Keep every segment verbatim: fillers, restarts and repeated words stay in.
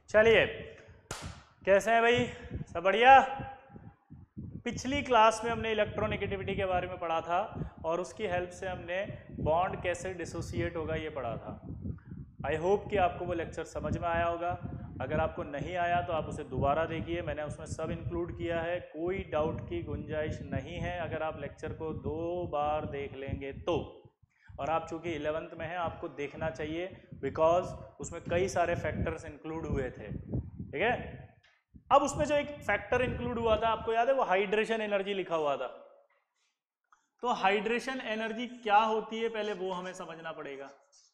चलिए, कैसे हैं भाई, सब बढ़िया। पिछली क्लास में हमने इलेक्ट्रोनेगेटिविटी के बारे में पढ़ा था और उसकी हेल्प से हमने बॉन्ड कैसे डिसोसिएट होगा ये पढ़ा था। आई होप कि आपको वो लेक्चर समझ में आया होगा। अगर आपको नहीं आया तो आप उसे दोबारा देखिए, मैंने उसमें सब इंक्लूड किया है, कोई डाउट की गुंजाइश नहीं है अगर आप लेक्चर को दो बार देख लेंगे तो। और आप चूंकि इलेवेंथ में हैं आपको देखना चाहिए बिकॉज उसमें कई सारे फैक्टर्स इंक्लूड हुए थे, ठीक है। अब उसमें जो एक फैक्टर इंक्लूड हुआ था आपको याद है, वो हाइड्रेशन एनर्जी लिखा हुआ था। तो हाइड्रेशन एनर्जी क्या होती है पहले वो हमें समझना पड़ेगा।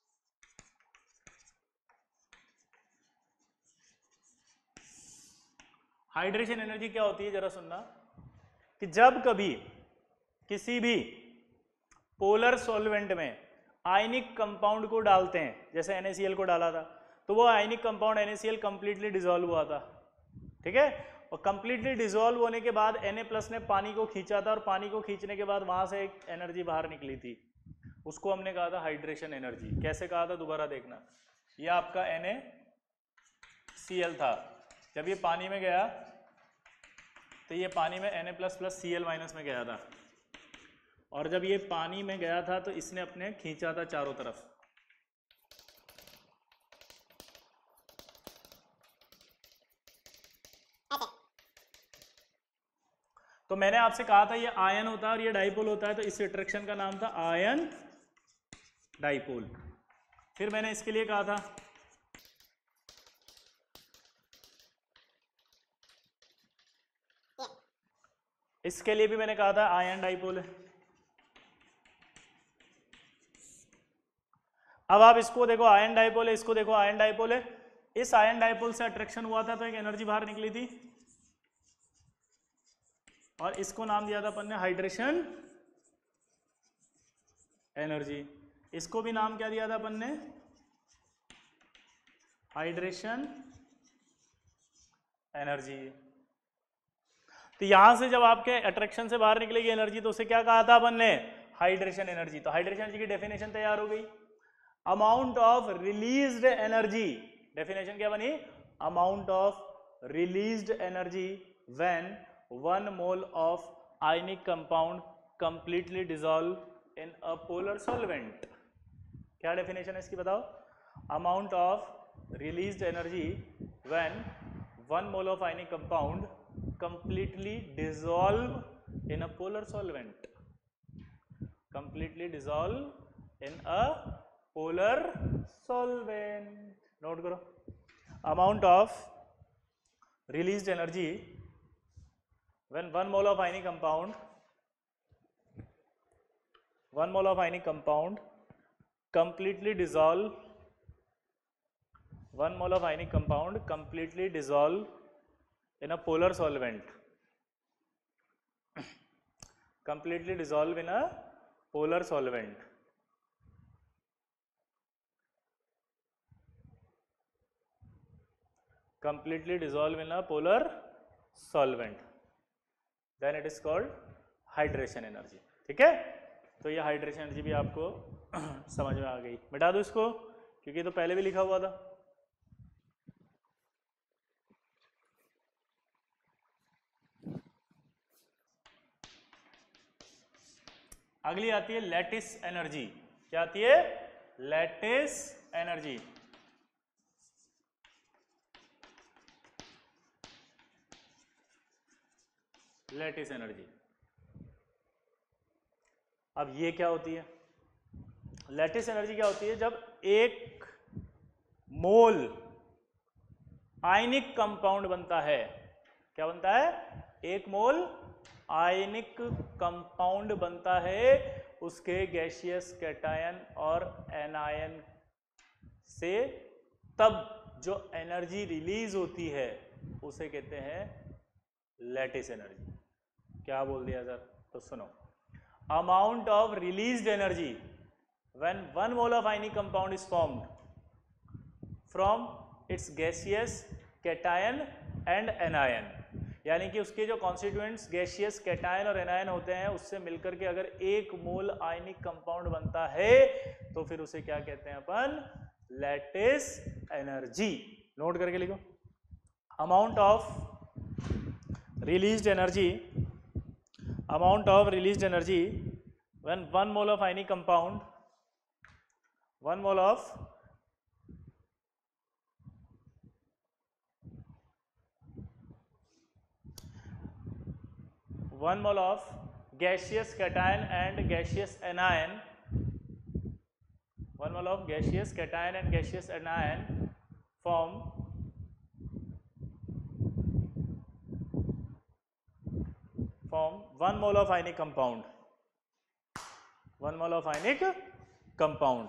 हाइड्रेशन एनर्जी क्या होती है जरा सुनना, कि जब कभी किसी भी पोलर सॉल्वेंट में आयनिक कंपाउंड को डालते हैं, जैसे एन ए सी एल को डाला था, तो वो ionic compound N A C L completely dissolve हुआ था, ठीक है। और कंप्लीटली डिसॉल्व होने के बाद Na प्लस ने पानी को खींचा था और पानी को खींचने के बाद वहां से एक एनर्जी बाहर निकली थी, उसको हमने कहा था हाइड्रेशन एनर्जी। कैसे कहा था दोबारा देखना, ये आपका एन ए सी एल था, जब ये पानी में गया तो ये पानी में Na plus plus C L minus में गया था, और जब ये पानी में गया था तो इसने अपने खींचा था चारों तरफ। तो मैंने आपसे कहा था ये आयन होता है और ये डाइपोल होता है, तो इस अट्रैक्शन का नाम था आयन डाइपोल। फिर मैंने इसके लिए कहा था इसके लिए भी मैंने कहा था आयन डाइपोल है। अब आप इसको देखो आयन डाइपोल है, इसको देखो आयन डाइपोल है। इस आयन डाइपोल से अट्रैक्शन हुआ था तो एक एनर्जी बाहर निकली थी और इसको नाम दिया था अपन ने हाइड्रेशन एनर्जी। इसको भी नाम क्या दिया था अपन ने, हाइड्रेशन एनर्जी। तो यहां से जब आपके अट्रैक्शन से बाहर निकलेगी एनर्जी तो उसे क्या कहा था अपन ने, हाइड्रेशन एनर्जी। तो हाइड्रेशन एनर्जी की डेफिनेशन तैयार हो गई, amount of released energy. Definition क्या बनी, amount of released energy when one mole of ionic compound completely dissolve in a polar solvent. क्या डेफिनेशन है इसकी बताओ, amount of released energy when one mole of ionic compound completely dissolve in a polar solvent, completely dissolve in a polar solvent। Note करो, amount of released energy when one mole of ionic compound one mole of ionic compound completely dissolve one mole of ionic compound completely dissolve in a polar solvent, completely dissolve in a polar solvent, completely dissolve in a polar solvent, then it is called hydration energy। ठीक है, तो ये hydration energy भी आपको समझ में आ गई। मिटा दो इसको क्योंकि तो पहले भी लिखा हुआ था। अगली आती है लैटिस एनर्जी। क्या आती है, लैटिस एनर्जी। लैटिस एनर्जी, अब ये क्या होती है, लैटिस एनर्जी क्या होती है, जब एक मोल आयनिक कंपाउंड बनता है। क्या बनता है, एक मोल आयनिक कंपाउंड बनता है, उसके गैसियस कैटायन और एनायन से, तब जो एनर्जी रिलीज होती है उसे कहते हैं लैटिस एनर्जी। क्या बोल दिया सर, तो सुनो, amount of released energy when one mole of ionic compound is formed from its gaseous cation and anion, यानी कि उसके जो कॉन्स्टिट्यूएंट्स गैसियस कैटायन और एनायन होते हैं उससे मिलकर के अगर एक मोल आयनिक कंपाउंड बनता है तो फिर उसे क्या कहते हैं अपन, लैटिस एनर्जी। नोट करके लिखो, amount of released energy, amount of released energy when one mole of ionic compound, one mole of one mole of gaseous cation and gaseous anion, one mole of gaseous cation and gaseous anion form form one mole of ionic compound, one mole of ionic compound.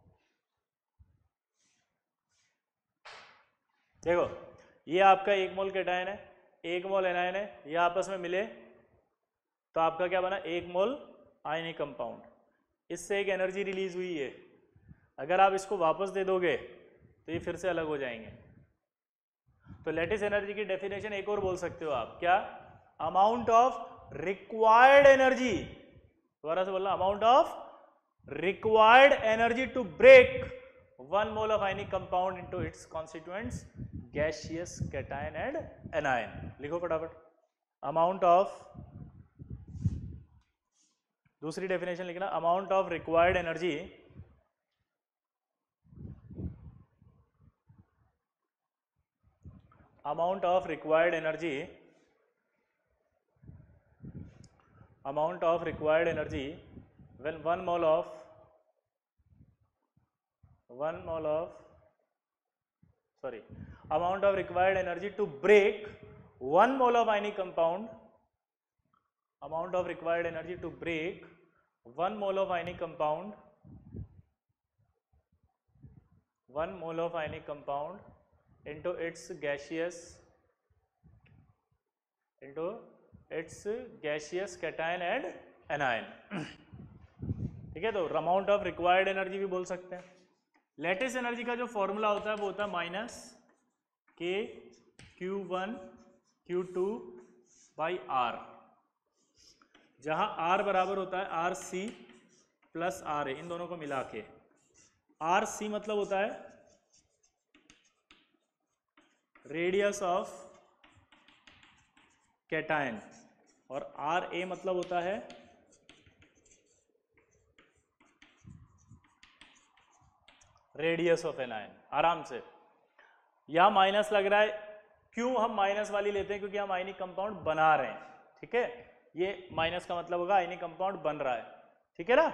देखो ये आपका एक मोल cation है, एक मोल anion है, ये आपस में मिले तो आपका क्या बना, एक मोल आयनिक कंपाउंड. इससे एक एनर्जी रिलीज हुई है. अगर आप इसको वापस दे दोगे तो ये फिर से अलग हो जाएंगे. तो लैटिस एनर्जी की डेफिनेशन एक और बोल सकते हो आप, क्या, अमाउंट ऑफ रिक्वायर्ड एनर्जी, दोबारा से बोलना, amount of required energy to break one mole of ionic compound into its constituents gaseous cation and anion. लिखो फटाफट, अमाउंट ऑफ, दूसरी डेफिनेशन लिखना, amount of required energy amount of required energy amount of required energy when one mole of one mole of sorry amount of required energy to break one mole of ionic compound, amount of required energy to break one mole of ionic compound, one mole of ionic compound into its gaseous into its gaseous cation and anion. ठीक है, तो amount of required energy भी बोल सकते हैं. Lettuce energy का जो formula होता है वो होता है minus K Q one Q two by R, जहां आर बराबर होता है R C plus R A, इन दोनों को मिला के. आर सी मतलब होता है रेडियस ऑफ कैटायन और आर ए मतलब होता है रेडियस ऑफ एनायन. आराम से, यह माइनस लग रहा है, क्यों हम माइनस वाली लेते हैं, क्योंकि हम आयनिक कंपाउंड बना रहे हैं. ठीक है, ये माइनस का मतलब होगा आयनिक कंपाउंड बन रहा है. ठीक है ना.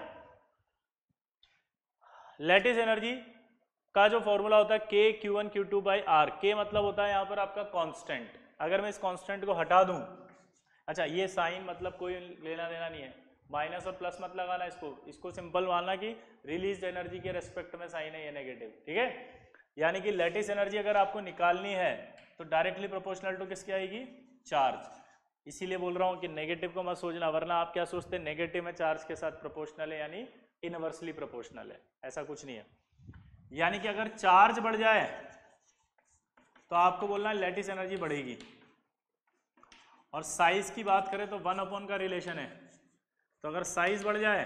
लैटिस एनर्जी का जो फॉर्मूला होता है K Q one Q two by R, K मतलब होता है यहाँ पर आपका कांस्टेंट. अगर मैं इस कांस्टेंट को हटा दूं, अच्छा ये साइन मतलब कोई लेना देना नहीं है, माइनस और प्लस मत लगाना, इसको इसको सिंपल मानना कि रिलीज एनर्जी के रेस्पेक्ट में साइन है ये नेगेटिव. ठीक है, यानी कि लैटिस एनर्जी अगर आपको निकालनी है तो डायरेक्टली प्रोपोर्शनल टू किसकी आएगी, चार्ज. इसीलिए बोल रहा हूँ कि नेगेटिव को मत सोचना, वरना आप क्या सोचते हैं, नेगेटिव में चार्ज के साथ प्रोपोर्शनल है यानी इनवर्सली प्रोपोर्शनल है. ऐसा कुछ नहीं है. यानी कि अगर चार्ज बढ़ जाए तो आपको बोलना है लैटिस एनर्जी बढ़ेगी. और साइज की बात करें तो वन अपॉन का रिलेशन है, तो अगर साइज बढ़ जाए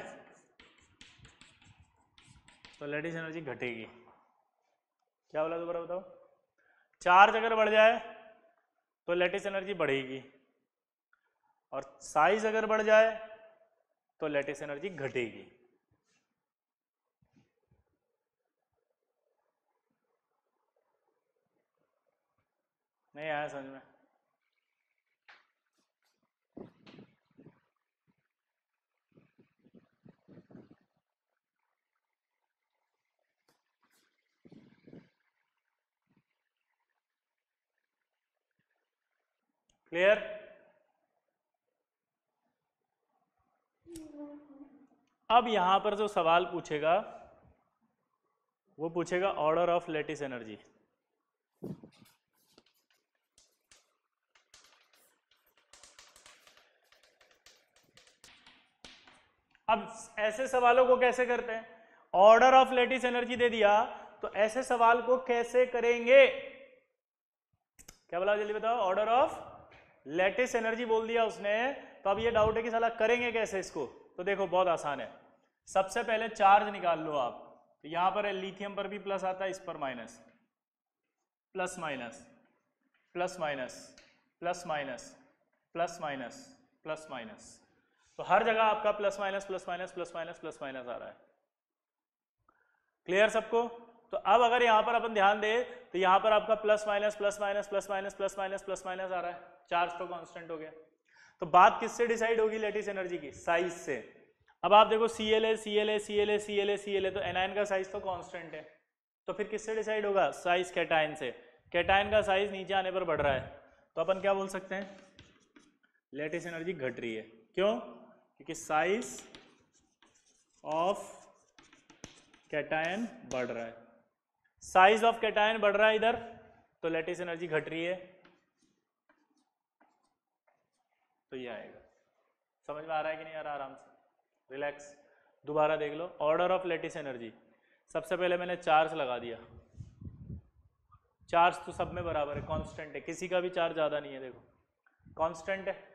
तो लैटिस एनर्जी घटेगी. क्या बोला दोबारा बताओ, चार्ज अगर बढ़ जाए तो लैटिस एनर्जी बढ़ेगी और साइज अगर बढ़ जाए तो लैटिस एनर्जी घटेगी. नहीं आया समझ में? क्लियर? अब यहां पर जो सवाल पूछेगा वो पूछेगा ऑर्डर ऑफ लैटिस एनर्जी. अब ऐसे सवालों को कैसे करते हैं, ऑर्डर ऑफ लैटिस एनर्जी दे दिया तो ऐसे सवाल को कैसे करेंगे, क्या बोला जल्दी बताओ, ऑर्डर ऑफ लैटिस एनर्जी बोल दिया उसने. तो अब ये डाउट है कि साला करेंगे कैसे इसको. तो देखो बहुत आसान है, सबसे पहले चार्ज निकाल लो आप. तो यहां पर लिथियम पर भी प्लस आता है, इस पर minus, plus minus. Plus minus plus minus plus minus plus माइनस, तो हर जगह आपका plus minus plus minus plus minus plus minus आ रहा है। क्लियर सबको? तो अब अगर यहाँ पर अपन ध्यान दें तो यहाँ पर आपका plus minus plus minus plus minus plus minus plus minus आ रहा है, चार्ज तो कांस्टेंट हो गया। तो बात किससे डिसाइड होगी लैटिस एनर्जी की? साइज से। अब आप देखो C L A C L A C L A C L A C L A, तो एनायन का साइज तो कांस्टेंट है, तो फिर किससे डिसाइड होगा? साइज कैटायन से। कैटायन का साइज नीचे आने पर बढ़ रहा है, तो अपन क्या बोल सकते हैं? लैटिस एनर्जी घट रही है। क्यों? क्योंकि साइज ऑफ कैटायन बढ़ रहा है, साइज ऑफ कैटायन बढ़ रहा है इधर, तो लैटिस एनर्जी घट रही है, तो ये आएगा। समझ में आ रहा है कि नहीं आ रहा? आराम से रिलैक्स। दोबारा देख लो, ऑर्डर ऑफ लैटिस एनर्जी। सबसे पहले मैंने चार्ज लगा दिया, चार्ज तो सब में बराबर है, कांस्टेंट है, किसी का भी चार्ज ज्यादा नहीं है, देखो कांस्टेंट है।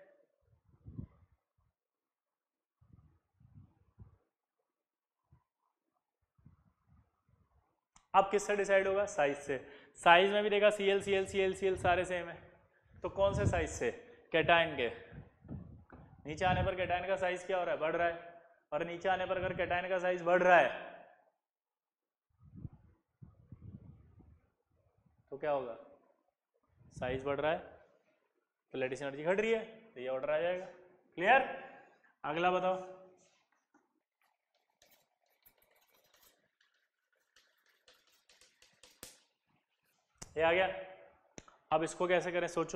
अब किससे डिसाइड होगा? साइज से। साइज में भी देखा C L C L C L C L सारे सेम है, तो कौन से साइज से? कैटायन के। नीचे आने पर कैटायन का साइज क्या हो रहा है? बढ़ रहा है, और नीचे आने पर अगर कैटायन का साइज बढ़ रहा है तो क्या होगा? साइज बढ़ रहा है तो लैटिस एनर्जी घट रही है, तो ये ऑर्डर आ जाएगा। क्लियर? अगला बताओ। ये आ गया। अब इसको कैसे करें सोचो।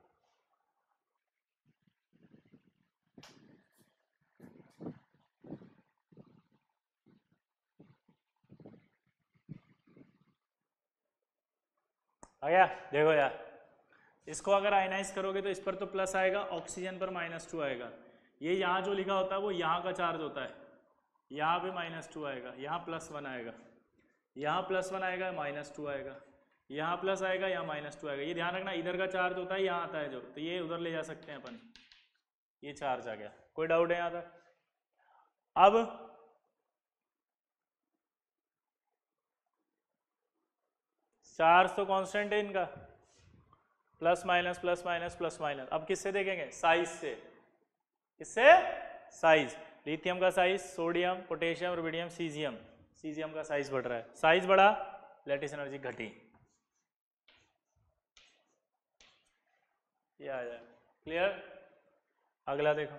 आ गया? देखो यार, इसको अगर आयनाइज करोगे तो इस पर तो प्लस आएगा, ऑक्सीजन पर माइनस टू आएगा। ये यहाँ जो लिखा होता है वो यहाँ का चार्ज होता है, यहाँ पे माइनस टू आएगा, यहाँ प्लस वन आएगा, यहाँ प्लस वन आएगा, माइनस टू आएगा, यहाँ प्लस आएगा, यहाँ माइनस टू आएगा। ये ध्यान रखना, इधर का चार्ज होता है यहाँ आता है जो, तो ये उधर ले जा सकते हैं अपन। ये चार्ज आ गया। कोई डाउट है यहाँ तक? अब चार्ज तो कांस्टेंट है इनका, plus minus plus minus plus minus. अब किससे देखेंगे? साइज से। किससे? साइज। लिथियम का size, sodium, potassium, rubidium, caesium, caesium का साइज बढ़ रहा है, साइज बढ़ा, लैटिस एनर्जी घटी। ये आ जाए। क्लियर? अगला देखो।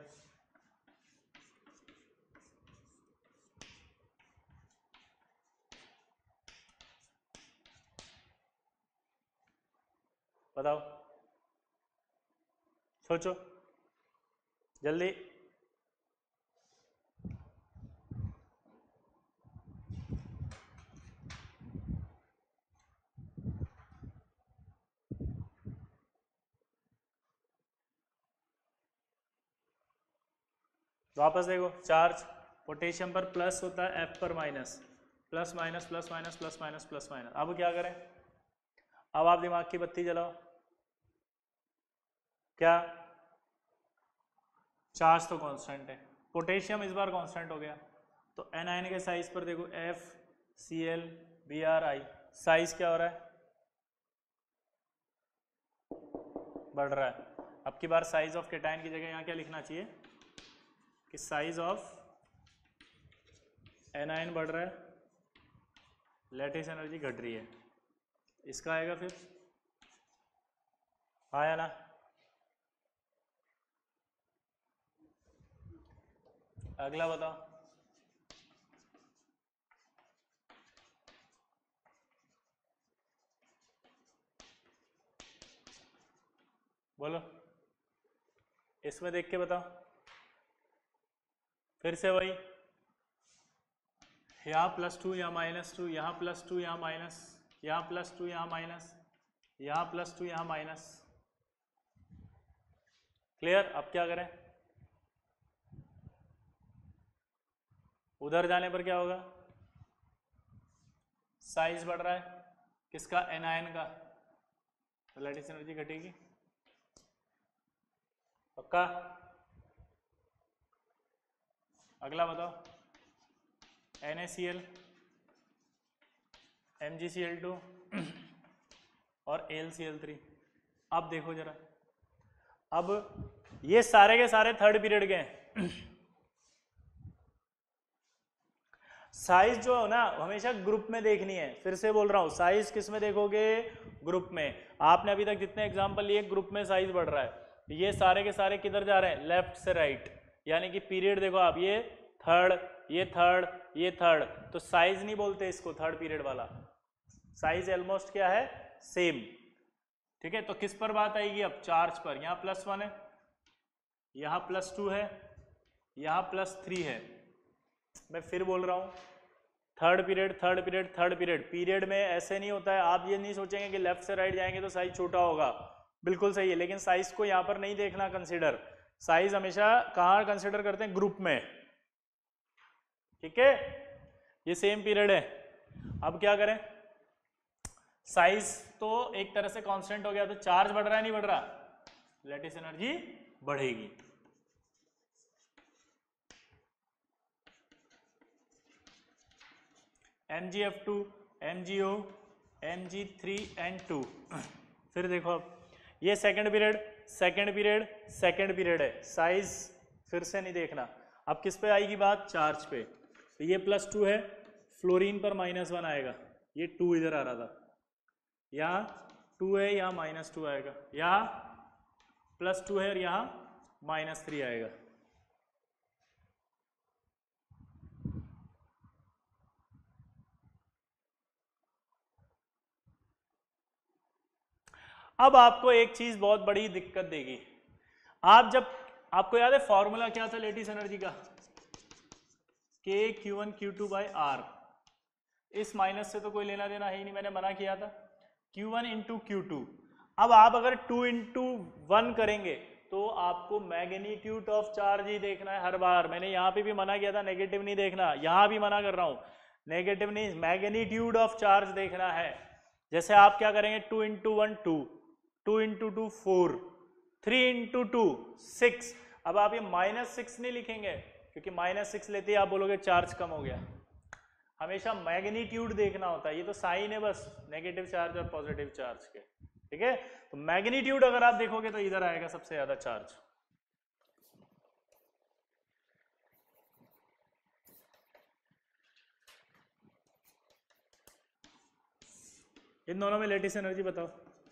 बताओ, सोचो जल्दी। वापस देखो, चार्ज पोटेशियम पर प्लस होता है, एफ पर minus, plus minus plus minus plus minus plus minus. अब क्या करें? अब आप दिमाग की बत्ती जलाओ। क्या? चार्ज तो कांस्टेंट है, पोटेशियम इस बार कांस्टेंट हो गया, तो एनायन के साइज पर देखो, F C L B R I, size क्या हो रहा है? बढ़ रहा है। अब की बार साइज ऑफ कैटायन की जगह यहाँ क्या लिखना चाहिए कि साइज ऑफ एनायन बढ़ रहा है, लैटिस एनर्जी घट रही है। इसका आएगा फिर, आया ना? अगला बताओ। बोलो, इसमें देख के बताओ। फिर से वही, यहाँ प्लस टू, यहाँ माइनस टू, यहाँ प्लस टू, यहाँ माइनस, यहाँ प्लस टू, यहाँ माइनस, यहाँ प्लस टू, यहाँ माइनस। क्लियर? अब क्या करें? उधर जाने पर क्या होगा? साइज बढ़ रहा है, किसका? एनायन का, तो लैटिस एनर्जी घटेगी। पक्का? अगला बताओ। N A C L, M G C L two और एल सी एल थ्री, अब देखो जरा, अब ये सारे के सारे थर्ड पीरियड के हैं। साइज जो है ना हमेशा ग्रुप में देखनी है, फिर से बोल रहा हूं, साइज किस में देखोगे? ग्रुप में। आपने अभी तक जितने एग्जांपल लिए ग्रुप में साइज बढ़ रहा है, ये सारे के सारे किधर जा रहे हैं? लेफ्ट से राइट। यानी कि पीरियड देखो आप, ये थर्ड, ये थर्ड, ये थर्ड, तो साइज नहीं बोलते इसको थर्ड पीरियड वाला, साइज ऑलमोस्ट क्या है? सेम। ठीक है, तो किस पर बात आएगी अब? चार्ज पर। यहाँ प्लस वन है, यहाँ प्लस टू है, यहाँ प्लस थ्री है। मैं फिर बोल रहा हूँ, third period, third period, third period. Period में ऐसे नहीं होता है, आप ये नहीं सोचेंगे कि लेफ्ट से राइट जाएंगे तो साइज छोटा होगा, बिल्कुल सही है, लेकिन साइज को यहाँ पर नहीं देखना कंसिडर। साइज हमेशा कहाँ कंसिडर करते हैं? ग्रुप में। ठीक है, ये सेम पीरियड है। अब क्या करें? साइज तो एक तरह से कांस्टेंट हो गया, तो चार्ज बढ़ रहा है नहीं बढ़ रहा? लैटिस एनर्जी बढ़ेगी। M G F two, M G O, M G three and two. फिर देखो अब, ये second period, second period, second period है, साइज फिर से नहीं देखना। अब किस पे आएगी बात? चार्ज पे। तो ये प्लस टू है, फ्लोरीन पर माइनस वन आएगा, ये टू इधर आ रहा था, यहाँ टू है, यहाँ माइनस टू आएगा, यहाँ प्लस टू है और यहाँ माइनस थ्री आएगा। अब आपको एक चीज बहुत बड़ी दिक्कत देगी। आप जब, आपको याद है फॉर्मूला क्या था लेटिस एनर्जी का? K Q one Q two by R. इस माइनस से तो कोई लेना देना है ही नहीं, मैंने मना किया था। Q one into Q two. अब आप अगर टू इंटू वन करेंगे तो आपको मैग्नीट्यूड ऑफ चार्ज ही देखना है हर बार। मैंने यहाँ पे भी मना किया था, नेगेटिव नहीं देखना, यहाँ भी मना कर रहा हूँ, नेगेटिव नहीं, मैग्नीट्यूड ऑफ चार्ज देखना है। जैसे आप क्या करेंगे? Two into one two, two into two four, three into two six. अब आप ये माइनस सिक्स नहीं लिखेंगे, क्योंकि माइनस सिक्स लेते ही आप बोलोगे चार्ज कम हो गया। हमेशा मैग्नीट्यूड देखना होता है, ये तो साइन है बस नेगेटिव चार्ज और पॉजिटिव चार्ज के। ठीक है, तो मैग्नीट्यूड अगर आप देखोगे तो इधर आएगा सबसे ज्यादा चार्ज। इन दोनों में लेटिस एनर्जी बताओ।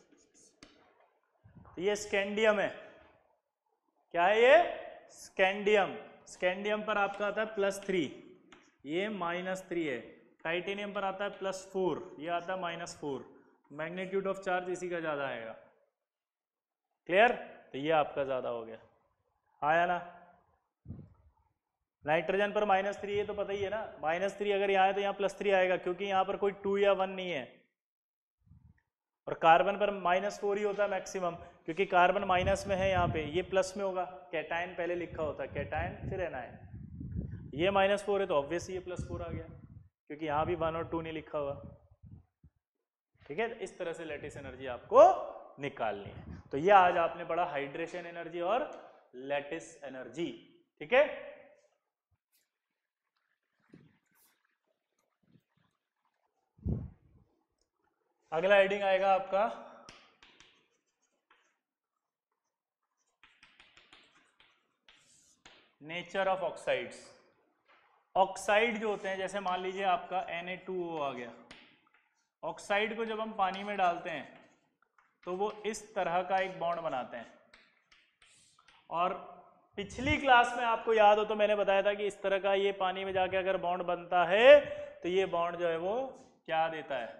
तो ये स्कैंडियम है, क्या है ये? स्कैंडियम। स्कैंडियम पर आपका आता है प्लस थ्री, ये माइनस थ्री है। टाइटेनियम पर आता है प्लस फोर, ये आता है minus four. Magnitude of charge इसी का ज्यादा आएगा। क्लियर? तो ये आपका ज्यादा हो गया, आया ना? नाइट्रोजन पर माइनस थ्री है तो पता ही है ना, माइनस थ्री अगर यहाँ है तो यहाँ प्लस थ्री आएगा, क्योंकि यहाँ पर कोई टू या वन नहीं है। और कार्बन पर माइनस फोर ही होता है मैक्सिमम, क्योंकि कार्बन माइनस में है, यहाँ पे ये प्लस में होगा। कैटायन पहले लिखा होता है, कैटायन फिर एनायन। ये माइनस फोर है तो ऑब्वियसली ये प्लस फोर आ गया, क्योंकि यहाँ भी वन और टू नहीं लिखा हुआ। ठीक है, इस तरह से लेटिस एनर्जी आपको निकालनी है। तो ये आज आपने पढ़ा हाइड्रेशन एनर्जी और लेटिस एनर्जी। ठीक है, अगला हेडिंग आएगा आपका नेचर ऑफ ऑक्साइड्स। ऑक्साइड जो होते हैं, जैसे मान लीजिए आपका एन ए टू ओ आ गया, ऑक्साइड को जब हम पानी में डालते हैं तो वो इस तरह का एक बॉन्ड बनाते हैं। और पिछली क्लास में आपको याद हो तो मैंने बताया था कि इस तरह का ये पानी में जाके अगर बॉन्ड बनता है तो ये बॉन्ड जो है वो क्या देता है?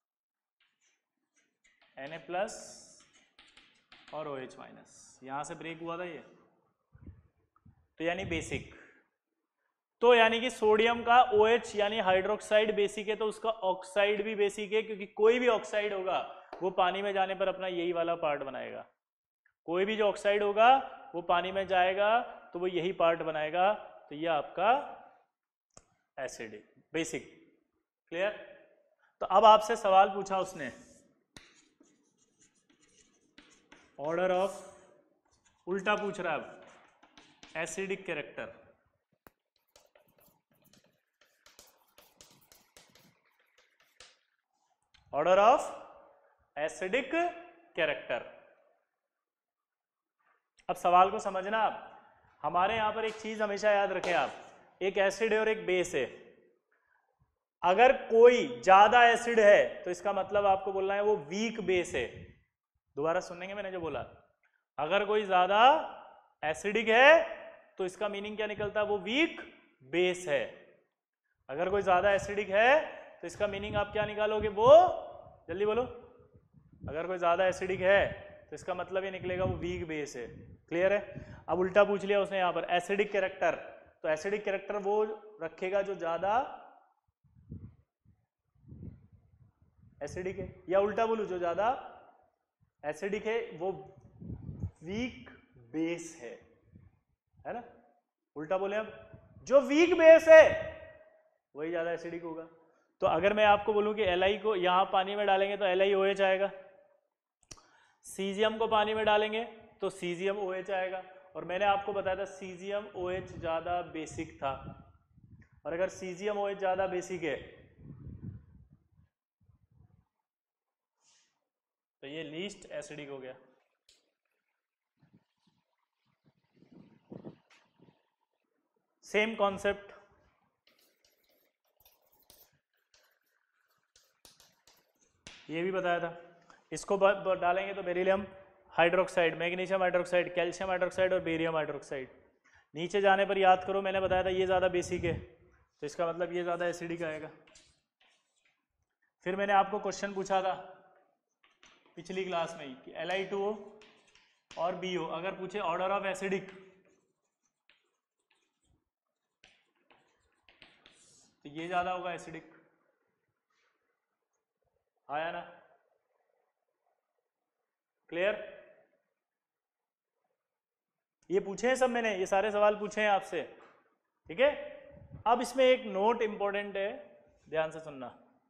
Na प्लस और OH माइनस। यहां से ब्रेक हुआ था ये, तो यानी बेसिक। तो यानी कि सोडियम का OH यानी हाइड्रोक्साइड बेसिक है, तो उसका ऑक्साइड भी बेसिक है, क्योंकि कोई भी ऑक्साइड होगा वो पानी में जाने पर अपना यही वाला पार्ट बनाएगा। कोई भी जो ऑक्साइड होगा वो पानी में जाएगा तो वो यही पार्ट बनाएगा। तो ये आपका एसिड है, बेसिक। क्लियर? तो अब आपसे सवाल पूछा उसने, ऑर्डर ऑफ, उल्टा पूछ रहा है अब, acidic character. Order of acidic character. अब सवाल को समझना आप, हमारे यहाँ पर एक चीज हमेशा याद रखें आप, एक एसिड है और एक बेस है। अगर कोई ज्यादा एसिड है तो इसका मतलब आपको बोलना है वो वीक बेस है। दोबारा सुनेंगे मैंने जो बोला, अगर कोई ज्यादा एसिडिक है तो इसका मीनिंग क्या निकलता है, वो वीक बेस है। अगर कोई ज्यादा एसिडिक है तो इसका मीनिंग आप क्या निकालोगे, वो जल्दी बोलो, अगर कोई ज्यादा एसिडिक है तो इसका मतलब ये निकलेगा वो वीक बेस है। क्लियर है? अब उल्टा पूछ लिया उसने यहां पर, एसिडिक कैरेक्टर, तो एसिडिक कैरेक्टर वो रखेगा जो ज्यादा एसिडिक है, या उल्टा बोलूं जो ज्यादा एसिडिक है वो वीक बेस है, है ना? उल्टा बोले अब, जो वीक बेस है वही ज्यादा एसिडिक होगा। तो अगर मैं आपको बोलूं कि एल आई को यहां पानी में डालेंगे तो एल आई ओ एच आएगा, सीजियम को पानी में डालेंगे तो सीजियम ओ एच आएगा, और मैंने आपको बताया था सीजियम ओ एच ज्यादा बेसिक था, और अगर सीजियम ओ एच ज्यादा बेसिक है तो ये लीस्ट एसिडिक हो गया। सेम कॉन्सेप्ट, ये भी बताया था। इसको डालेंगे तो beryllium hydroxide, magnesium hydroxide, calcium hydroxide और बेरियम हाइड्रोक्साइड। नीचे जाने पर याद करो मैंने बताया था ये ज़्यादा बेसिक है, तो इसका मतलब ये ज़्यादा एसिडिक आएगा। फिर मैंने आपको क्वेश्चन पूछा था पिछली क्लास में ही कि एल आई टू ओ और बी ओ अगर पूछे ऑर्डर ऑफ एसिडिक तो ये ज़्यादा होगा एसिडिक, आया ना? क्लियर? ये पूछे हैं सब, मैंने ये सारे सवाल पूछे हैं आपसे, ठीक है? अब इसमें एक नोट इंपॉर्टेंट है, ध्यान से सुनना।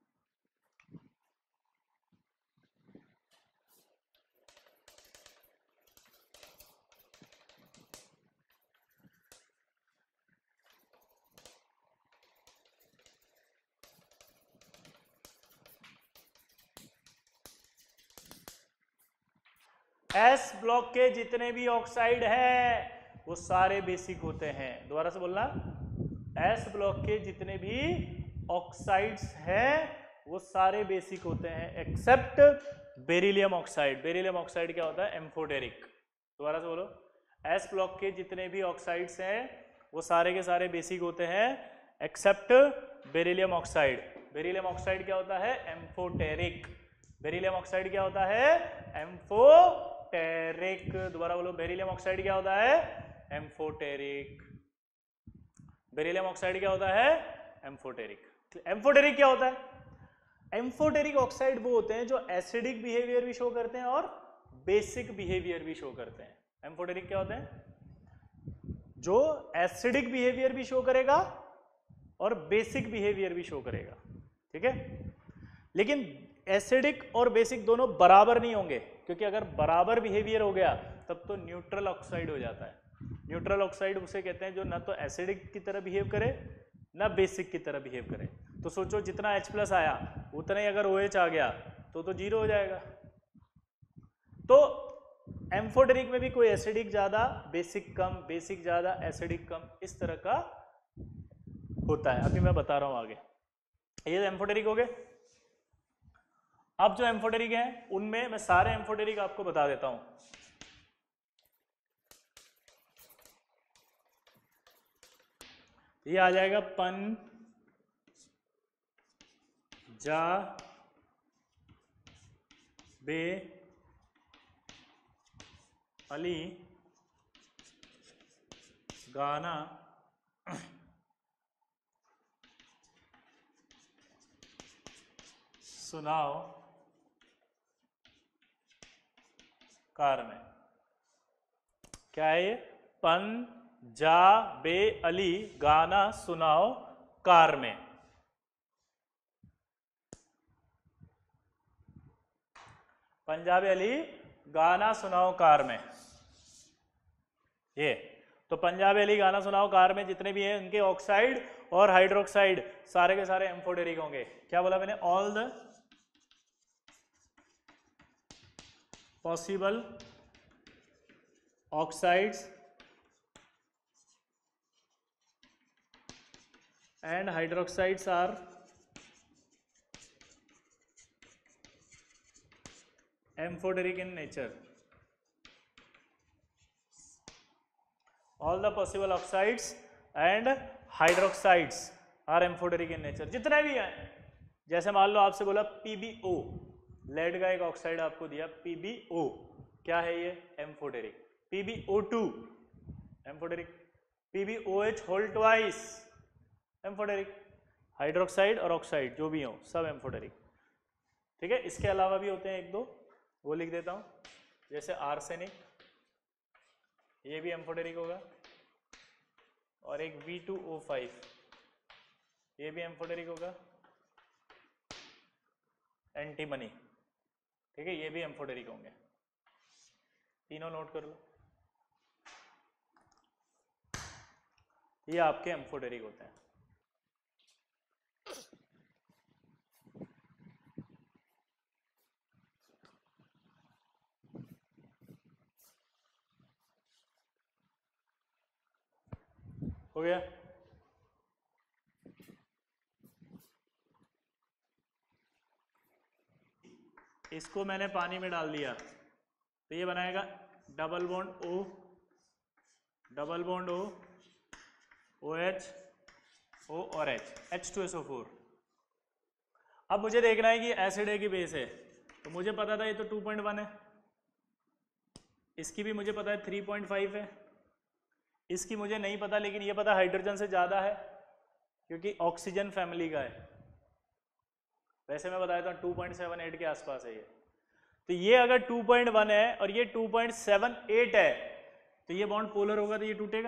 एस ब्लॉक के जितने भी ऑक्साइड हैं वो सारे बेसिक होते हैं। दोबारा से बोलना, एस ब्लॉक के जितने भी ऑक्साइड्स हैं वो सारे बेसिक होते हैं except beryllium oxide. Beryllium oxide क्या होता है? एम्फोटेरिक। दोबारा से बोलो, एस ब्लॉक के जितने भी ऑक्साइड्स हैं वो सारे के सारे बेसिक होते हैं except beryllium oxide. Beryllium oxide क्या होता है? एम्फोटेरिक। बेरिलियम ऑक्साइड क्या होता है? एम्फोटेरिक। दोबारा बोलो, बेरिलियम ऑक्साइड क्या होता है? एम्फोटेरिक। बेरिलियम ऑक्साइड क्या होता है? एम्फोटेरिक। एम्फोटेरिक क्या होता है? एम्फोटेरिक ऑक्साइड वो होते हैं जो एसिडिक बिहेवियर भी शो करते हैं और बेसिक बिहेवियर भी शो करते हैं। एम्फोटेरिक क्या होते हैं? जो एसिडिक बिहेवियर भी शो करेगा और बेसिक बिहेवियर भी शो करेगा, ठीक है? लेकिन एसिडिक और बेसिक दोनों बराबर नहीं होंगे, क्योंकि अगर बराबर बिहेवियर हो गया तब तो न्यूट्रल ऑक्साइड हो जाता है। न्यूट्रल ऑक्साइड उसे कहते हैं जो ना तो एसिडिक की तरह बिहेव करे ना बेसिक की तरह बिहेव करे। तो सोचो जितना H प्लस आया उतना ही अगर OH आ गया तो तो जीरो हो जाएगा। तो एम्फोटेरिक में भी कोई एसिडिक ज्यादा बेसिक कम, बेसिक ज्यादा एसिडिक कम, इस तरह का होता है। अभी मैं बता रहा हूं आगे। ये एम्फोटेरिक हो गए। अब जो एम्फोटेरिक है उनमें मैं सारे एम्फोटेरिक आपको बता देता हूं। ये आ जाएगा पन जा बे अली गाना सुनाओ कार में। क्या है ये? पन जा बे अली गाना सुनाओ कार में। पंजाबी अली गाना सुनाओ कार में, ये तो पंजाबी अली गाना सुनाओ कार में जितने भी हैं उनके ऑक्साइड और हाइड्रोक्साइड सारे के सारे एम्फोटेरिक होंगे। क्या बोला मैंने? All the possible oxides and hydroxides are amphoteric in nature. All the possible oxides and hydroxides are amphoteric in nature. जितने भी हैं, जैसे मान लो आपसे बोला P b O, लेड का एक ऑक्साइड आपको दिया P b O, क्या है ये? Amphoteric. P b O two amphoteric. P b O H whole twice amphoteric. Hydroxide और ऑक्साइड जो भी हो सब एम्फोटेरिक. ठीक है. इसके अलावा भी होते हैं एक दो, वो लिख देता हूं. जैसे आर्सेनिक, ये भी एम्फोटेरिक होगा. और एक V टू O फाइव, ये भी एम्फोटेरिक होगा. एंटीमनी, ठीक है, ये भी एम्फोटेरिक होंगे. तीनों नोट कर लो. ये आपके एम्फोटेरिक होते हैं. हो गया. इसको मैंने पानी में डाल दिया तो ये बनाएगा double bond O, double bond O, OH, O और H, H two S O four. अब मुझे देखना है कि एसिड है कि बेस है. तो मुझे पता था ये तो टू पॉइंट वन है, इसकी भी मुझे पता है थ्री पॉइंट फाइव है, इसकी मुझे नहीं पता, लेकिन ये पता हाइड्रोजन से ज़्यादा है क्योंकि ऑक्सीजन फैमिली का है. वैसे मैं बताया था टू पॉइंट सेवन एट के आसपास है ये. तो ये अगर टू पॉइंट वन है और ये टू पॉइंट सेवन एट है तो ये बॉन्ड पोलर होगा, तो ये टूटेगा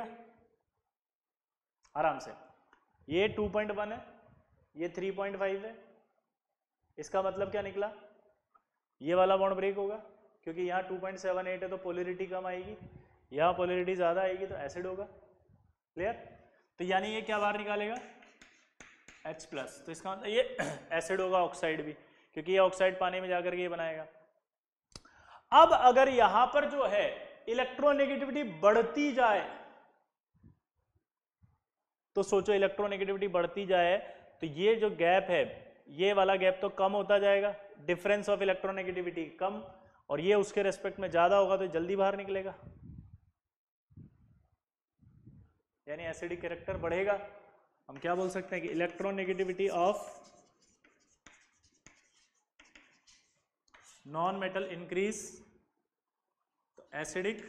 आराम से. ये टू पॉइंट वन है, ये थ्री पॉइंट फाइव है. इसका मतलब क्या निकला? ये वाला बॉन्ड ब्रेक होगा क्योंकि यहाँ टू पॉइंट सेवन एट है तो पोलरिटी कम आएगी, यहाँ पोलरिटी ज़्यादा आएगी तो एसिड होगा. क्लियर? तो यानी ये क्या बाहर निकालेगा? H plus. तो इसका मतलब ये एसिड होगा, ऑक्साइड भी, क्योंकि ये ऑक्साइड पानी में जाकर के ये बनाएगा. अब अगर यहां पर जो है इलेक्ट्रोनेगेटिविटी बढ़ती जाए, तो सोचो इलेक्ट्रोनेगेटिविटी बढ़ती जाए तो ये जो गैप है, ये वाला गैप तो कम होता जाएगा, डिफरेंस ऑफ इलेक्ट्रोनेगेटिविटी कम, और ये उसके रेस्पेक्ट में ज्यादा होगा तो जल्दी बाहर निकलेगा, यानी एसिडिक कैरेक्टर बढ़ेगा. हम क्या बोल सकते हैं कि electronegativity of non metal increase, तो acidic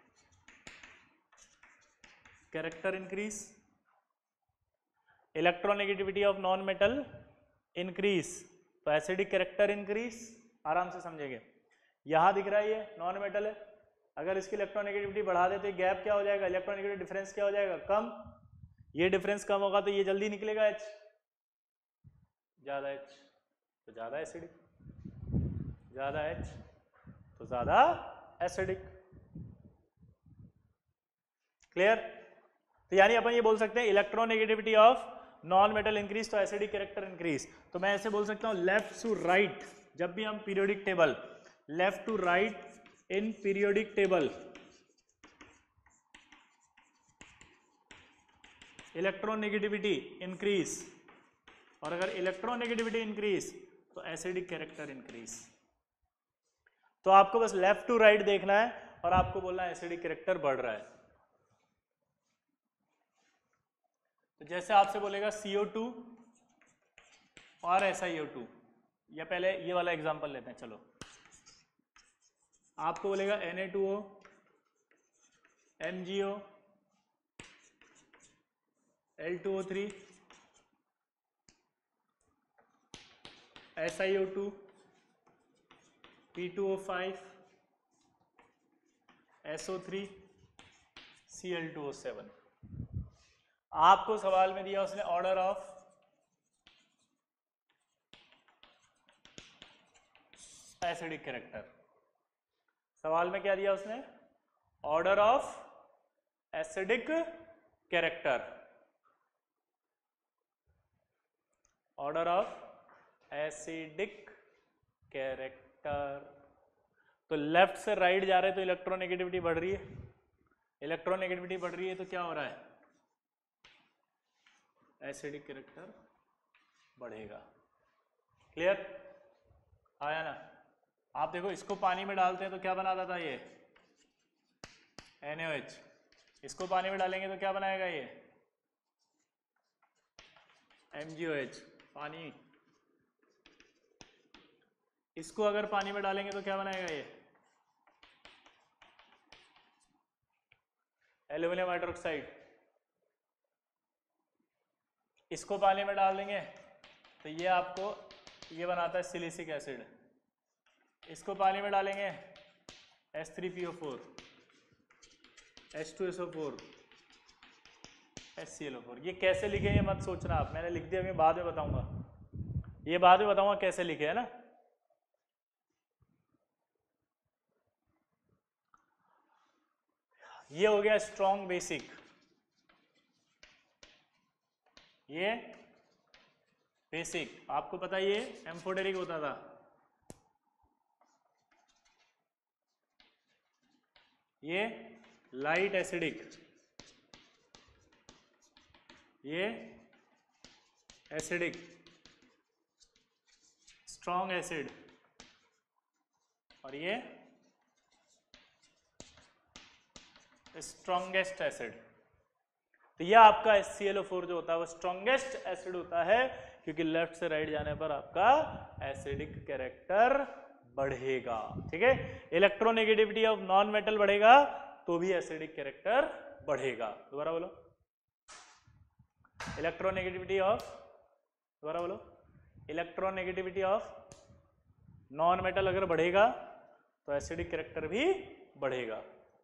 character increase. Electronegativity of non metal increase तो एसिडिक कैरेक्टर इंक्रीज. आराम से समझेंगे. यहां दिख रहा है ये नॉन मेटल है, अगर इसकी इलेक्ट्रोनेगेटिविटी बढ़ा देते तो गैप क्या हो जाएगा? इलेक्ट्रोनेगेटिव डिफरेंस क्या हो जाएगा? कम. ये डिफरेंस कम होगा तो ये जल्दी निकलेगा H, ज्यादा H तो ज्यादा एसिडिक, ज्यादा H तो ज्यादा एसिडिक. क्लियर? तो यानी अपन ये बोल सकते हैं electronegativity of non metal increase तो एसिडिक कैरेक्टर इंक्रीज. तो मैं ऐसे बोल सकता हूं लेफ्ट टू राइट, जब भी हम periodic table, left to right in periodic table electronegativity increase, और अगर इलेक्ट्रोनेगेटिविटी इंक्रीज तो एसिडिक कैरेक्टर इंक्रीज. तो आपको बस लेफ्ट टू राइट देखना है और आपको बोलना है एसिडिक कैरेक्टर बढ़ रहा है. तो जैसे आपसे बोलेगा सी ओ टू और एस आई ओ टू, या पहले ये वाला एग्जांपल लेते हैं. चलो, आपको बोलेगा N A two O, M G O, L two O three, S I O two, P two O five, S O three, C L two O seven. आपको सवाल में दिया उसने ऑर्डर ऑफ एसिडिक कैरेक्टर. सवाल में क्या दिया उसने? Order of acidic character, order of acidic character. तो लेफ्ट से राइट जा रहे तो इलेक्ट्रोनेगेटिविटी बढ़ रही है, इलेक्ट्रोनेगेटिविटी बढ़ रही है तो क्या हो रहा है, एसिडिक कैरेक्टर बढ़ेगा। क्लियर आया ना? आप देखो इसको पानी में डालते हैं तो क्या बनाता था ये एन ए ओ एच, इसको पानी में डालेंगे तो क्या बनाएगा ये एम जी ओ एच, पानी। इसको अगर पानी में डालेंगे तो क्या बनाएगा ये एल्यूमिनियम हाइड्रोक्साइड। इसको पानी में डाल देंगे तो ये आपको ये बनाता है सिलिसिक एसिड। इसको पानी में डालेंगे S three P O four, H two S O four, S C L O four. ये कैसे लिखे ये मत सोचना आप, मैंने लिख दिया, मैं बाद में बताऊंगा, ये बाद में बताऊंगा कैसे लिखे, है ना। ये हो गया स्ट्रॉन्ग बेसिक, ये बेसिक आपको पता ये एम्फोटेरिक होता था। ये लाइट एसिडिक, ये एसिडिक स्ट्रॉन्ग एसिड, और ये स्ट्रॉन्गेस्ट एसिड। तो यह आपका S C L O four जो होता है वो स्ट्रॉन्गेस्ट एसिड होता है, क्योंकि लेफ्ट से राइट जाने पर आपका एसिडिक कैरेक्टर बढ़ेगा। ठीक है, इलेक्ट्रोनेगेटिविटी ऑफ नॉन मेटल बढ़ेगा तो भी एसिडिक कैरेक्टर बढ़ेगा। दोबारा बोलो, इलेक्ट्रोनेगेटिविटी ऑफ, दोबारा बोलो, इलेक्ट्रोनेगेटिविटी ऑफ नॉन मेटल अगर बढ़ेगा तो एसिडिक कैरेक्टर भी बढ़ेगा।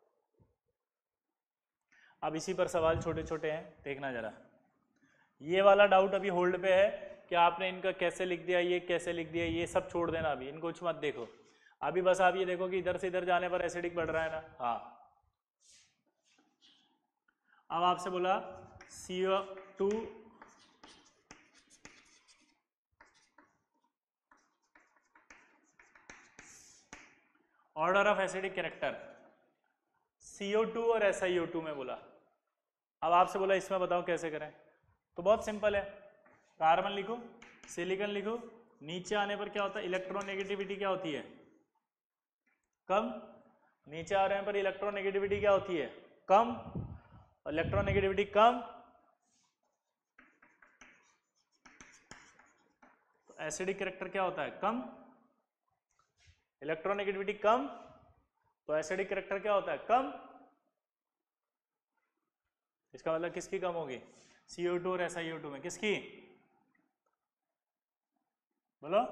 अब इसी पर सवाल छोटे छोटे हैं, देखना जरा। ये वाला डाउट अभी होल्ड पे है कि आपने इनका कैसे लिख दिया, ये कैसे लिख दिया, ये सब छोड़ देना, अभी इनको कुछ मत देखो। अभी बस आप ये देखो कि इधर से इधर जाने पर एसिडिक बढ़ रहा है ना। हाँ, अब आपसे बोला C O two order of acidic character, C O two और एस आई ओ टू में बोला। अब आपसे बोला इसमें बताओ कैसे करें, तो बहुत सिंपल है, कार्बन लिखो, सिलिकॉन लिखो, नीचे आने पर क्या होता है, इलेक्ट्रोनेगेटिविटी क्या होती है, कम। नीचे आ रहे पर इलेक्ट्रोनेगेटिविटी क्या होती है, कम। और इलेक्ट्रोनेगेटिविटी कम तो एसिडिक कैरेक्टर क्या होता है, कम। इलेक्ट्रोनेगेटिविटी कम तो एसिडिक कैरेक्टर क्या होता है, कम। इसका मतलब किसकी कम होगी, सी ओ टू और एस आई ओ टू में किसकी, बोलो,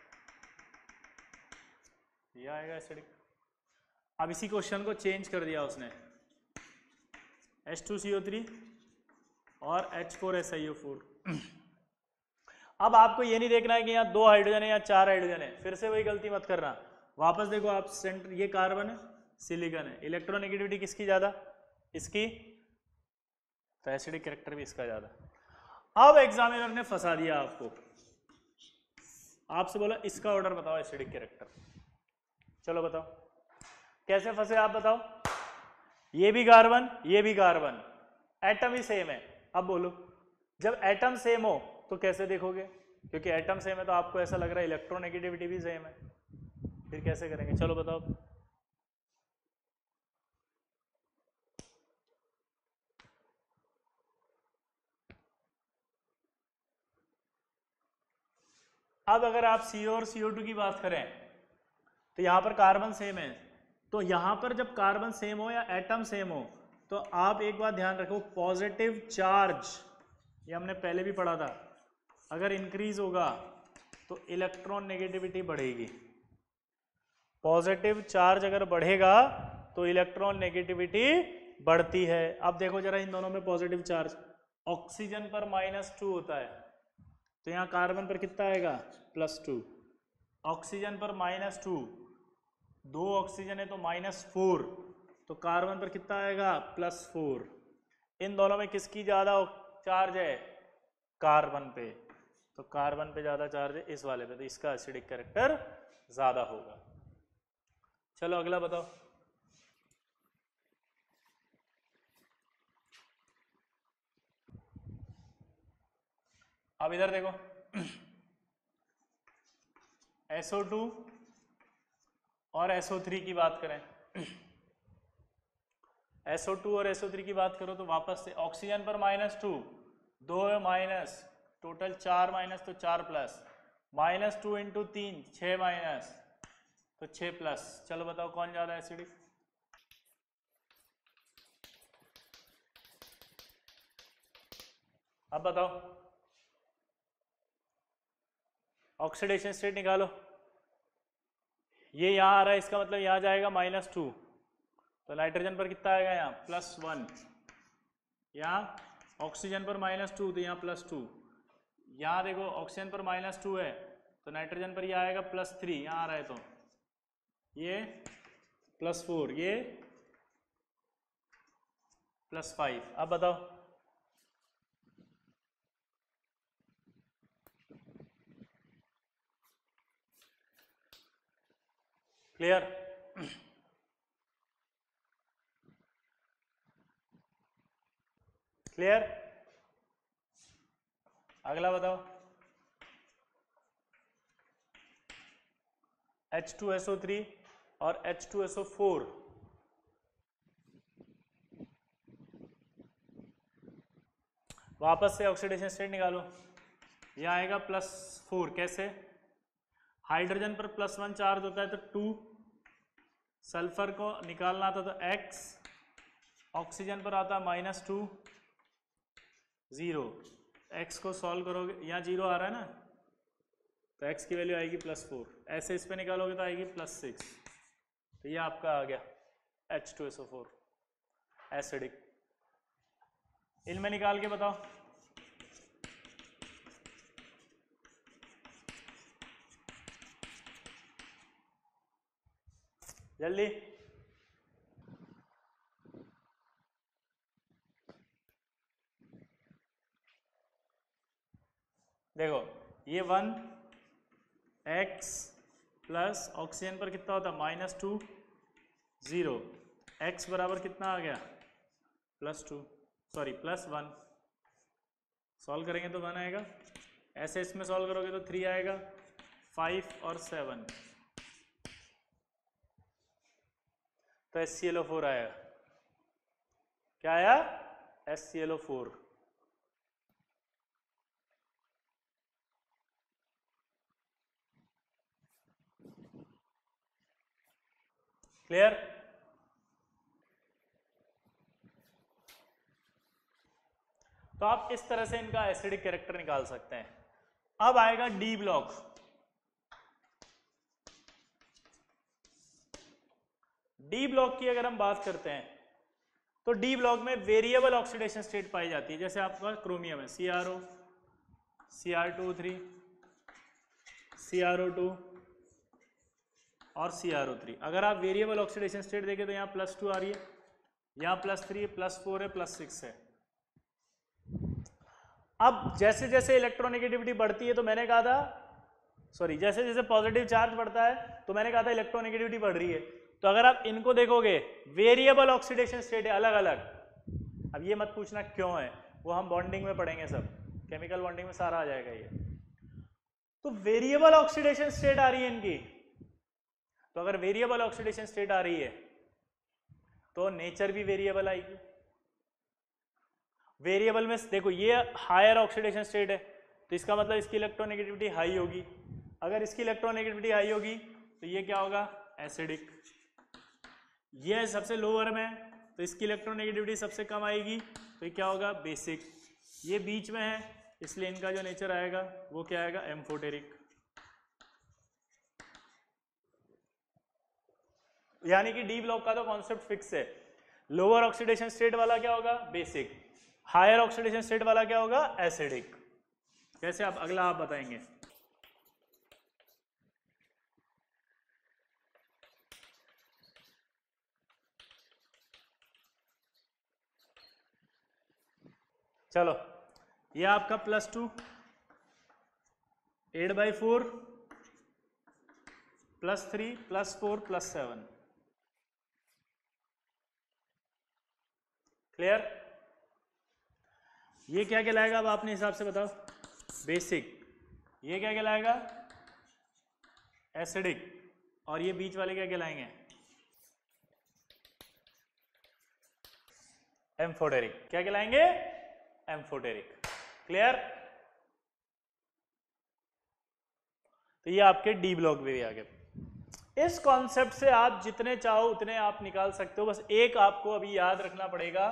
ये आएगा एसिडिक। अब इसी क्वेश्चन को चेंज कर दिया उसने, H two C O three और H four S I O four. अब आपको ये नहीं देखना है कि यहाँ दो हाइड्रोजन है या चार हाइड्रोजन है, फिर से वही गलती मत करना। वापस देखो आप, सेंटर ये कार्बन है, सिलिकॉन है, इलेक्ट्रोनेगेटिविटी किसकी ज्यादा, इसकी, तो एसिडिक कैरेक्टर भी इसका ज्यादा। अब एग्जामिनर ने फंसा दिया आपको, आपसे बोला इसका ऑर्डर बताओ एसिडिक कैरेक्टर। चलो बताओ कैसे फंसे आप बताओ। ये भी कार्बन, ये भी कार्बन, एटम ही सेम है। अब बोलो, जब एटम सेम हो तो कैसे देखोगे, क्योंकि एटम सेम है तो आपको ऐसा लग रहा है इलेक्ट्रोनेगेटिविटी भी सेम है, फिर कैसे करेंगे, चलो बताओ। अब अगर आप सी ओ और सी ओ टू की बात करें तो यहां पर कार्बन सेम है, तो यहां पर जब कार्बन सेम हो या एटम सेम हो तो आप एक बात ध्यान रखो, पॉजिटिव चार्ज, ये हमने पहले भी पढ़ा था, अगर इंक्रीज होगा तो इलेक्ट्रॉन नेगेटिविटी बढ़ेगी। पॉजिटिव चार्ज अगर बढ़ेगा तो इलेक्ट्रॉन नेगेटिविटी बढ़ती है। अब देखो जरा इन दोनों में पॉजिटिव चार्ज, ऑक्सीजन पर माइनस टू होता है तो यहाँ कार्बन पर कितना आएगा, प्लस टू। ऑक्सीजन पर माइनस टू, दो ऑक्सीजन है तो माइनस फोर, तो कार्बन पर कितना आएगा, प्लस फोर। इन दोनों में किसकी ज्यादा चार्ज है, कार्बन पे, तो कार्बन पे ज्यादा चार्ज है इस वाले पे, तो इसका एसिडिक कैरेक्टर ज्यादा होगा। चलो अगला बताओ। अब इधर देखो, एस ओ टू और एस ओ थ्री की बात करें, एस ओ टू और एस ओ थ्री की बात करो तो वापस से ऑक्सीजन पर माइनस टू, दो माइनस, टोटल चार माइनस तो चार प्लस, माइनस टू इंटू तीन छः माइनस तो छः प्लस। चलो बताओ कौन ज़्यादा एसिडिक? अब बताओ, ऑक्सीडेशन स्टेट निकालो। ये यहाँ आ रहा है, इसका मतलब यहाँ जाएगा माइनस टू, तो नाइट्रोजन पर कितना आएगा यहाँ प्लस वन, यहाँ ऑक्सीजन पर माइनस टू तो यहाँ प्लस टू, यहाँ देखो ऑक्सीजन पर माइनस टू है तो नाइट्रोजन पर ये आएगा प्लस थ्री, यहाँ आ रहा है तो ये प्लस फोर, ये प्लस फाइव। अब बताओ क्लियर? क्लियर? अगला बताओ, H two S O three और H two S O four, वापस से ऑक्सीडेशन स्टेट निकालो। यह आएगा प्लस फोर, कैसे? हाइड्रोजन पर प्लस वन चार्ज होता है तो टू, सल्फर को निकालना था तो एक्स, ऑक्सीजन पर आता है माइनस टू, जीरो। एक्स को सॉल्व करोगे, यहाँ जीरो आ रहा है ना, तो एक्स की वैल्यू आएगी प्लस फोर, ऐसे इस पे निकालोगे तो आएगी प्लस सिक्स, तो ये आपका आ गया H two S O four acidic. इनमें निकाल के बताओ। जल्दी, देखो ये वन, एक्स प्लस ऑक्सीजन पर कितना होता है माइनस टू, जीरो, एक्स बराबर कितना आ गया plus two, sorry plus one, solve करेंगे तो वन आएगा, ऐसे इसमें सॉल्व करोगे तो थ्री आएगा, फाइव और सेवन, तो S C L O four आएगा। क्या आया? S C L O four. Clear? तो आप इस तरह से इनका एसिडिक कैरेक्टर निकाल सकते हैं। अब आएगा डी ब्लॉक। डी ब्लॉक की अगर हम बात करते हैं तो डी ब्लॉक में वेरिएबल ऑक्सीडेशन स्टेट पाई जाती है, जैसे आपका क्रोमियम है C R O, C R two three, C R O two और सी आर ओ थ्री। अगर आप वेरिएबल ऑक्सीडेशन स्टेट देखें तो यहाँ प्लस टू आ रही है, यहाँ प्लस थ्री है, प्लस फोर है, प्लस सिक्स है। अब जैसे जैसे इलेक्ट्रोनेगेटिविटी बढ़ती है तो मैंने कहा था, सॉरी जैसे जैसे पॉजिटिव चार्ज बढ़ता है तो मैंने कहा था इलेक्ट्रोनेगेटिविटी बढ़ रही है। तो अगर आप इनको देखोगे वेरिएबल ऑक्सीडेशन स्टेट है अलग अलग। अब ये मत पूछना क्यों है, वो हम बॉन्डिंग में पढ़ेंगे, सब केमिकल बॉन्डिंग में सारा आ जाएगा ये। तो वेरिएबल ऑक्सीडेशन स्टेट आ रही है इनकी, तो अगर वेरिएबल ऑक्सीडेशन स्टेट आ रही है तो नेचर भी वेरिएबल आएगी। वेरिएबल में देखो ये हायर ऑक्सीडेशन स्टेट है तो इसका मतलब इसकी इलेक्ट्रोनेगेटिविटी हाई होगी, अगर इसकी इलेक्ट्रोनेगेटिविटी हाई होगी तो ये क्या होगा एसिडिक। ये सबसे लोअर में तो इसकी इलेक्ट्रोनेगेटिविटी सबसे कम आएगी तो ये क्या होगा बेसिक। ये बीच में है इसलिए इनका जो नेचर आएगा वो क्या आएगा एम्फोटेरिक। यानी कि डी ब्लॉक का तो कॉन्सेप्ट फिक्स है, लोअर ऑक्सीडेशन स्टेट वाला क्या होगा बेसिक, हायर ऑक्सीडेशन स्टेट वाला क्या होगा एसिडिक। कैसे आप अगला आप बताएंगे। चलो ये आपका plus two, eight by four, plus three, plus four, plus seven. Clear? ये क्या कहलाएगा अब अपने हिसाब से बताओ। बेसिक, ये क्या कहलाएगा? एसिडिक, और ये बीच वाले क्या कहलाएंगे? एम्फोटेरिक। क्या कहलाएंगे? एम्फोटेरिक। क्लियर? तो ये आपके डी ब्लॉक में भी आ गए। इस कॉन्सेप्ट से आप जितने चाहो उतने आप निकाल सकते हो, बस एक आपको अभी याद रखना पड़ेगा,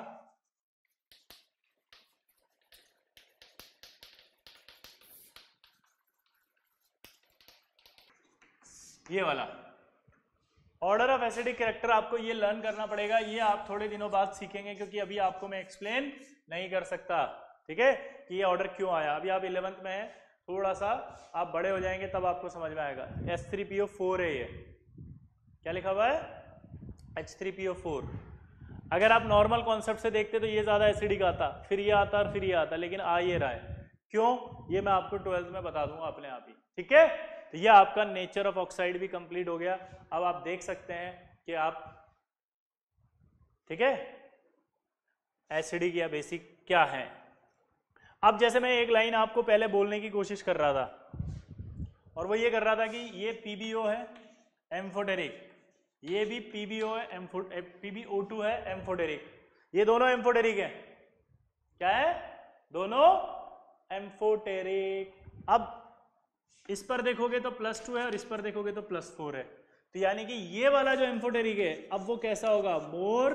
ये वाला ऑर्डर ऑफ एसिडिक कैरेक्टर आपको ये लर्न करना पड़ेगा। ये आप थोड़े दिनों बाद सीखेंगे, क्योंकि अभी आपको मैं एक्सप्लेन नहीं कर सकता, ठीक है, कि ये ऑर्डर क्यों आया। अभी आप इलेवेंथ में हैं, थोड़ा सा आप बड़े हो जाएंगे तब आपको समझ में आएगा। H three P O four है, ये क्या लिखा हुआ है? H three P O four. अगर आप नॉर्मल कॉन्सेप्ट से देखते तो ये ज्यादा एसिडिक आता, फिर ये आता और फिर ये आता, लेकिन आ ये रहा है। क्यों? ये मैं आपको ट्वेल्थ में बता दूंगा अपने आप ही, ठीक है। तो ये आपका नेचर ऑफ ऑक्साइड भी कंप्लीट हो गया। अब आप देख सकते हैं कि आप, ठीक है, एसिडिक या बेसिक क्या है। अब जैसे मैं एक लाइन आपको पहले बोलने की कोशिश कर रहा था, और वो ये कर रहा था कि ये पी बी ओ है एम्फोटेरिक, ये भी पी बी ओ है, पी बी ओ टू है एम्फोटेरिक, ये दोनों एम्फोटेरिक है। क्या है? दोनों एम्फोटेरिक। अब इस पर देखोगे तो प्लस टू है और इस पर देखोगे तो प्लस फोर है, तो यानी कि ये वाला जो एम्फोटेरिक है अब वो कैसा होगा? मोर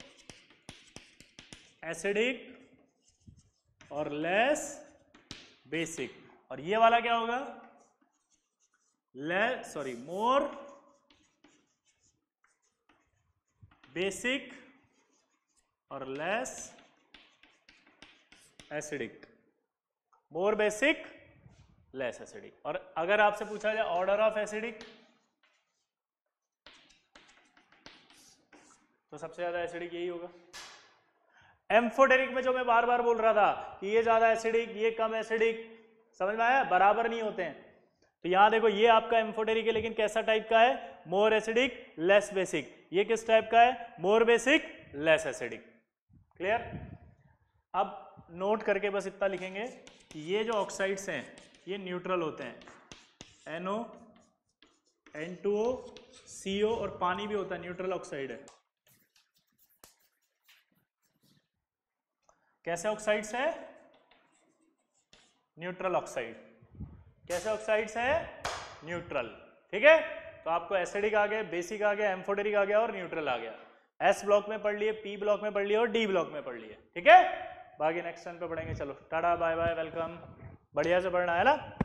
एसिडिक और लेस बेसिक। और ये वाला क्या होगा? लेस सॉरी मोर बेसिक और less acidic. More basic less acidic. और अगर आपसे पूछा जाए ऑर्डर ऑफ एसिडिक, तो सबसे ज्यादा एसिडिक यही होगा। एम्फोटेरिक में जो मैं बार बार बोल रहा था कि ये ज्यादा एसिडिक, ये कम एसिडिक, समझ में आया? बराबर नहीं होते हैं। तो यहां देखो, ये आपका एम्फोटेरिक है, लेकिन कैसा टाइप का है? More acidic less basic. ये किस टाइप का है? More basic less acidic. Clear? अब नोट करके बस इतना लिखेंगे कि ये जो ऑक्साइड्स हैं ये न्यूट्रल होते हैं। N O, N two O, C O और पानी भी होता है, न्यूट्रल ऑक्साइड है। कैसे ऑक्साइड्स है? Neutral oxide. कैसे ऑक्साइड्स है? न्यूट्रल। ठीक है, तो आपको एसिडिक आ गया, बेसिक आ गया, एम्फोटेरिक आ गया और न्यूट्रल आ गया। एस ब्लॉक में पढ़ लिए, पी ब्लॉक में पढ़ लिए और डी ब्लॉक में पढ़ लिए। ठीक है, बाकी नेक्स्ट टाइम पे पढ़ेंगे। चलो टाटा बाय बाय, वेलकम। बढ़िया से पढ़ना है ना।